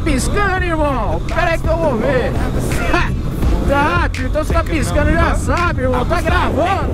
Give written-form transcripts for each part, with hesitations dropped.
piscando, irmão? Pera aí que eu vou ver. Tá, tio, então você tá piscando, já sabe, irmão. Tá gravando.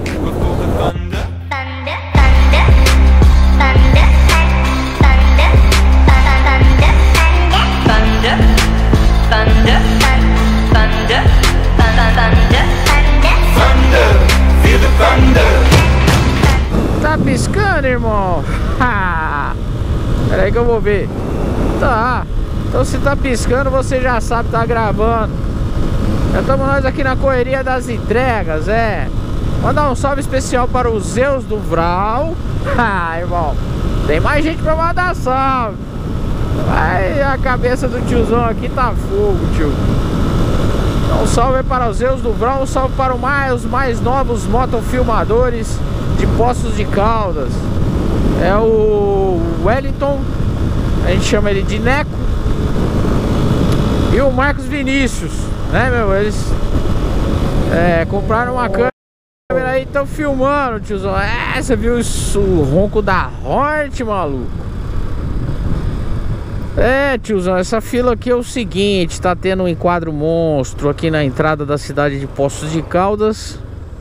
Tá piscando, irmão? Pera aí que eu vou ver. Tá. Então se tá piscando, você já sabe, tá gravando. Já estamos nós aqui na correria das entregas, Mandar um salve especial para os Zeus do Vral. Irmão, tem mais gente pra mandar salve. A cabeça do tiozão aqui tá fogo, tio. Então um salve para os Zeus do Vral. Um salve para os mais novos motofilmadores de Poços de Caldas. É o Wellington, a gente chama ele de Neco, e o Marcos Vinícius, né, meu? Eles compraram uma câmera aí e estão filmando, tiozão. Você viu o ronco da Hornet, maluco? Tiozão, essa fila aqui é o seguinte: tá tendo um enquadro monstro aqui na entrada da cidade de Poços de Caldas.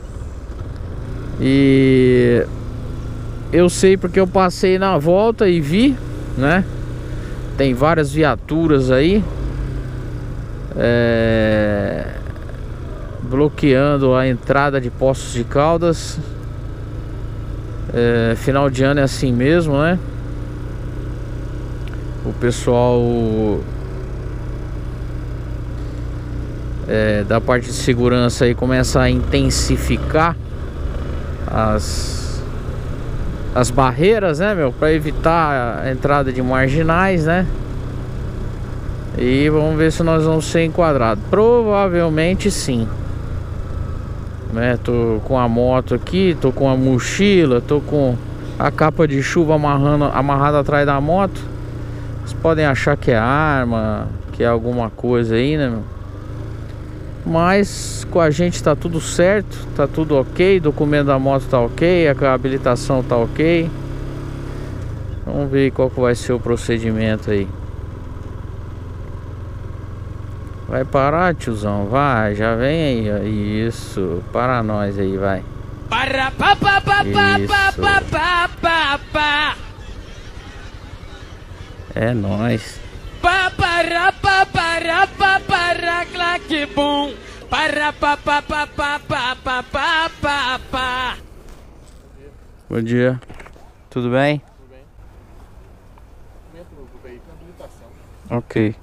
E eu sei porque eu passei na volta e vi, né? Tem várias viaturas aí bloqueando a entrada de Poços de Caldas. Final de ano é assim mesmo, né? O pessoal da parte de segurança aí começa a intensificar as barreiras, né, meu? Pra evitar a entrada de marginais, né? E vamos ver se nós vamos ser enquadrados. Provavelmente sim, né? Tô com a moto aqui, tô com a mochila, tô com a capa de chuva amarrada atrás da moto. Vocês podem achar que é arma, que é alguma coisa aí, né, meu? Mas com a gente tá tudo certo, tá tudo ok, o documento da moto tá ok, a habilitação tá ok. Vamos ver qual que vai ser o procedimento aí. Vai parar, tiozão? Vai, já vem aí, ó. Isso, para nós aí, vai. Para pa pa pa pa pa pa pa pa. É nóis. Pa para pa para pa para claque bum. Para pa pa pa pa pa pa pa pa pa. Bom dia. Tudo bem? Tudo bem. Documento do veículo, habilitação. Ok.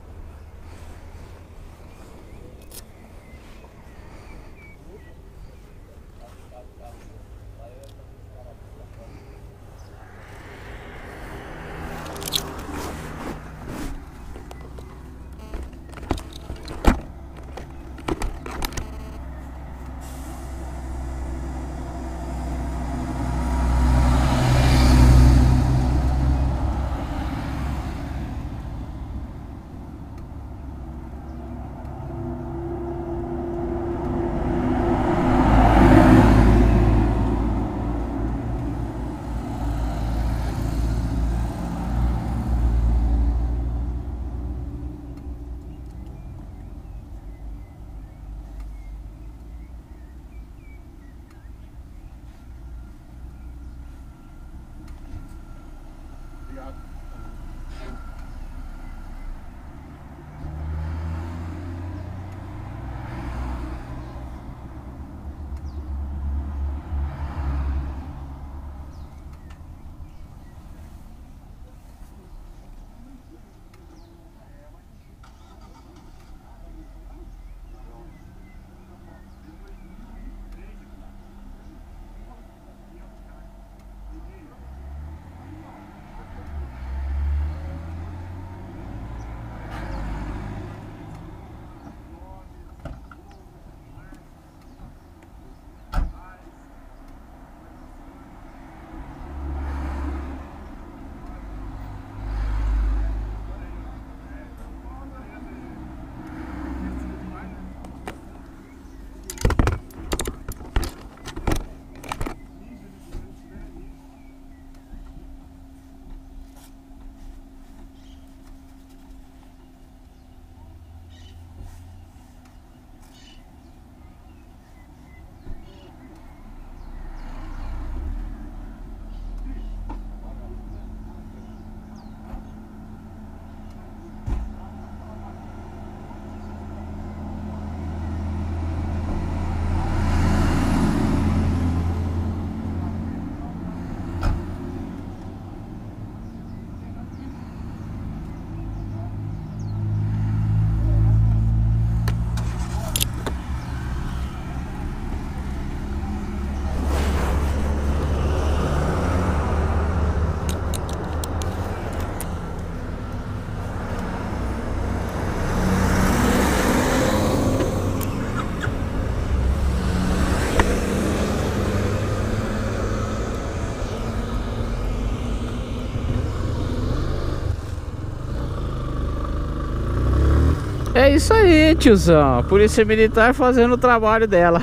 É isso aí, tiozão. Polícia Militar fazendo o trabalho dela.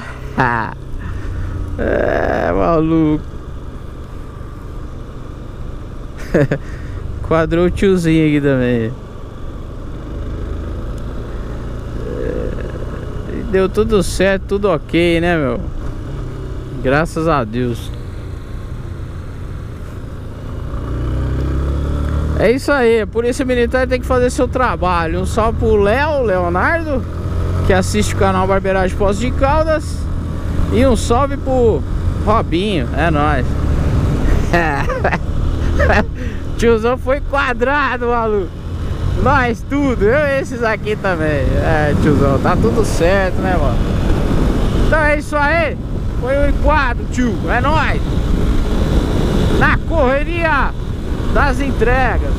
É, maluco. Quadrou o tiozinho aqui também. Deu tudo certo, tudo ok, né, meu? Graças a Deus. É isso aí, a Polícia Militar tem que fazer seu trabalho. Um salve pro Leonardo, que assiste o canal Barbeiragem Poços de Caldas. E um salve pro Robinho, é nóis. Tiozão foi quadrado, maluco. Nós tudo, eu e esses aqui também. É, tiozão, tá tudo certo, né, mano? Então é isso aí. Foi o enquadro, tio, é nóis. Na correria das entregas.